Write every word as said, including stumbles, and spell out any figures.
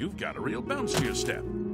You've got a real bounce to your step.